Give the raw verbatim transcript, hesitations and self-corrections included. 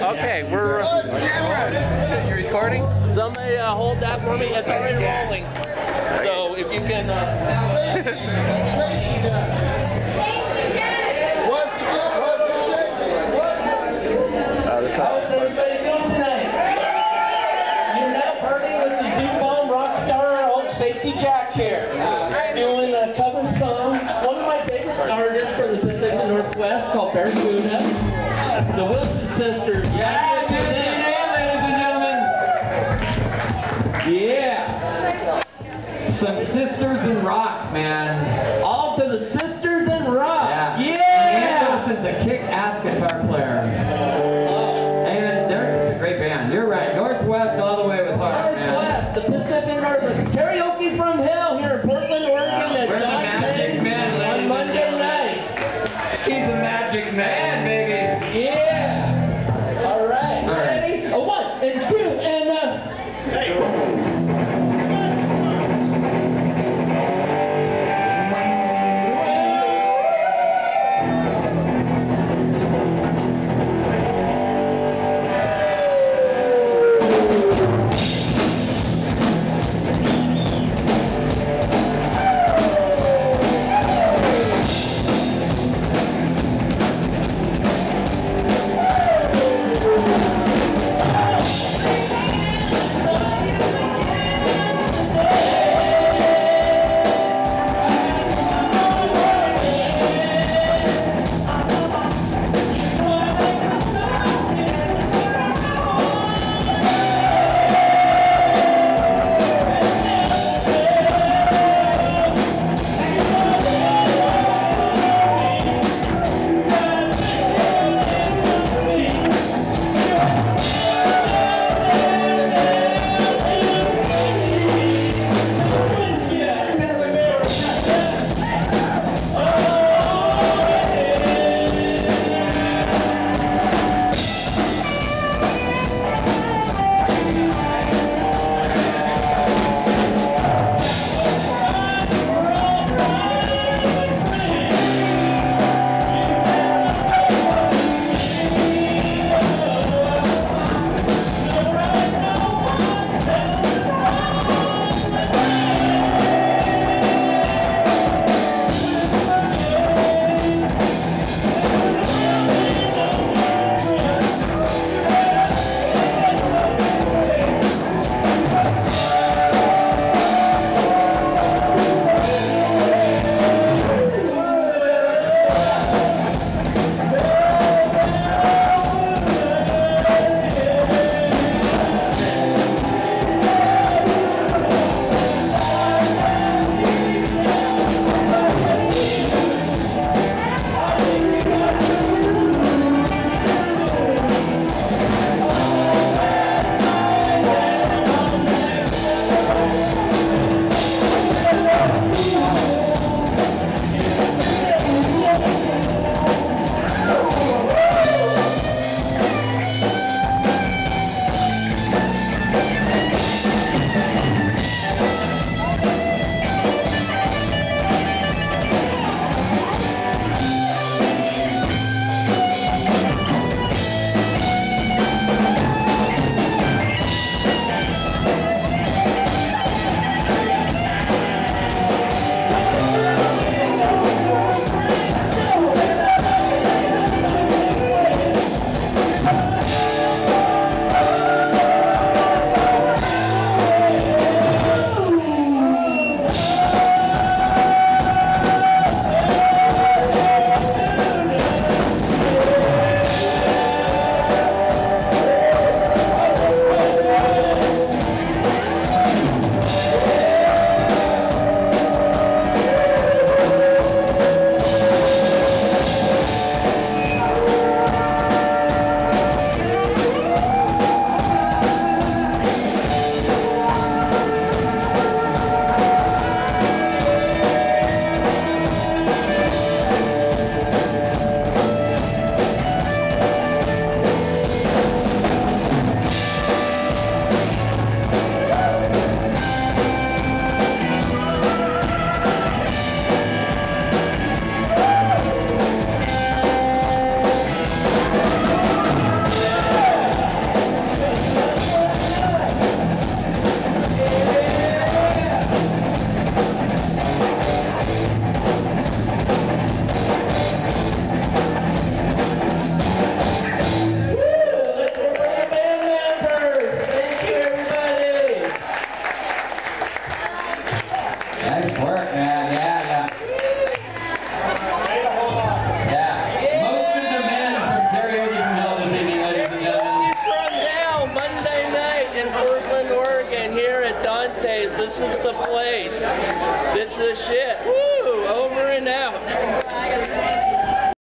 Okay, we're... Uh, you recording? Somebody uh, hold that for me. It's already rolling. So if you can... Uh... uh, this How is everybody doing tonight? You're now partying with the Zoo Bomb rock star old Safety Jack here. Doing a cover song. One of my favorite artists from the Pacific Northwest called Barracuda. The Wilson Sisters. Yeah, ladies and gentlemen. Yeah. Some sisters in rock, man. All to the sisters in rock. Yeah. Yeah. Wilson's a kick-ass guitar player. And they're just a great band. You're right. Northwest all the way with heart, man. Northwest, the Pacific Northwest. Karaoke from Hell here in Portland, Oregon. Uh, we're the Magic Man on Monday night. He's a magic man, baby. Yeah. All right. All right. Ready? A one and two and uh. Hey. Nice work, man. Yeah, yeah. Yeah. Most of the men from karaoke from hell this evening, ladies and gentlemen. From now, Monday night in Portland, Oregon, here at Dantaes. This is the place. This is the shit. Woo! Over and out.